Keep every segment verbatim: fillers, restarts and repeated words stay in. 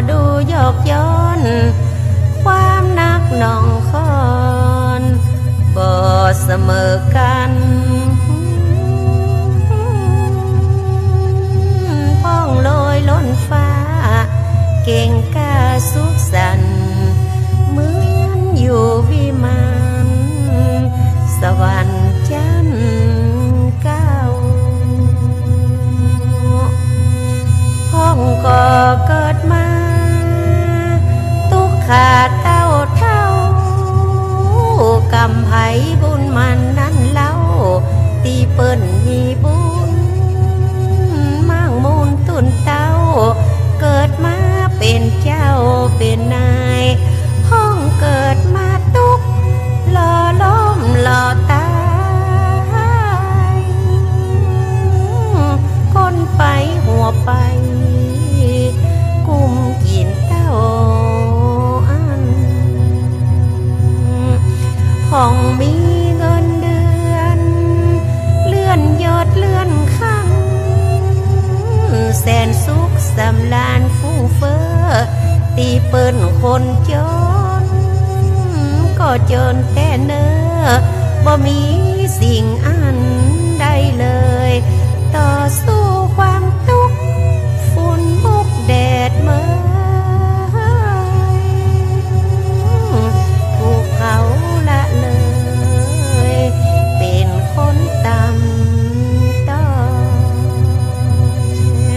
ดูยอกย้อนความนักหนองคอนบ่เสมอกันพ้องลอยล้นฟ้าเก่งกล้าสุขสันต์เหมือนอยู่วิมานสวรรค์จันทร์เก้าพ้องก็เกิดมาตุกขาดเต้าเท่ากำไผบุญมันนั้นเล่าตีเปิ้นมีบุญมั่งมูลตุนเต้าเกิดมาเป็นเจ้าเป็นนายพ้องเกิดมาตุกหล่อล้มหล่อตายคนไปหัวไปกุมกินเต้าอันพ้องมีเงินเดือนเลื่อนยอดเลื่อนข้างแสนสุขสำราญฟุ้งเฟ้อตีเปิ้นคนจนก็จนแต่เนอบ่มีสิ่งอันใดเลยต่อสู้ความทุกข์ฝุ่นมุกแดดเมื่อยถูกเขาละเลยเป็นคนต่ำต้อย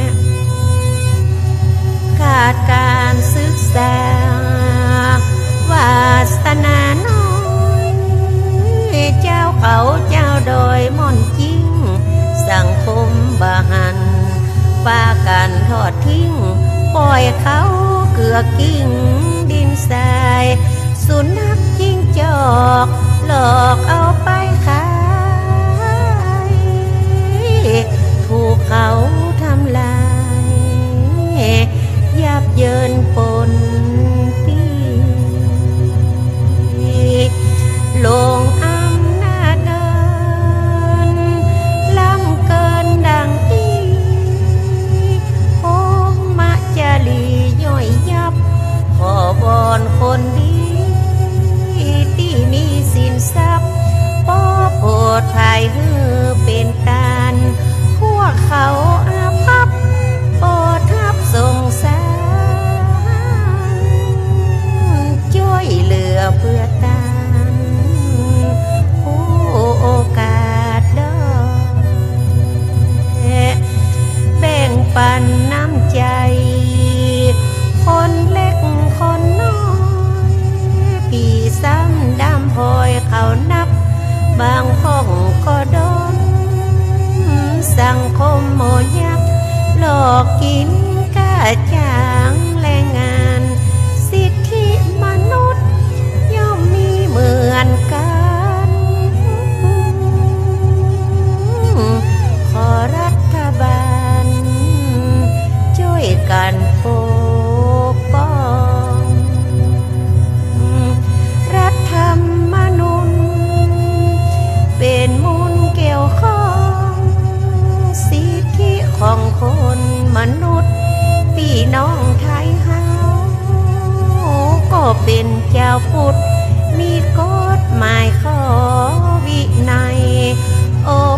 ขาดการศึกษาวาสนาน้อยเจ้าเขาเจ้าดอยม่อนจิ้งสังคมบาหันปากันทอดทิ้งปล่อยเขาเกลือกิ้งดินทรายสุนัขจิ้งจอกหลอกเอาไปขายถูกเขาทำลายยับเยินปนปีลงอำนาจเดินล้ำเกินดังที่โอมาจารีย่อยยับขอบอนคนดีที่มีสินทรัพย์ป้อโปรดภายฮือเป็นตานพวกเขาอาภัพโปรดทับสงสารช่วยเหลือเพื่อตานผู้โอกาสดอกแบ่งปันน้ำใจคนเล็กคนน้อยปีซ้ำดำพลอยเขานับบางห้องก็โดนสังคมโมยักหลอกกินกาจางแรงงานสิทธิมนุษย์ย่อมมีเหมือนกันขอรัฐบาลช่วยกันปกป้องรัฐธรรมนูญเป็นมูลเกี่ยวข้องสิทธิของคนมนุษย์พี่น้องไทยเฮาก็เป็นเจ้าพุทธมีกฎหมายข้อวินัยโอ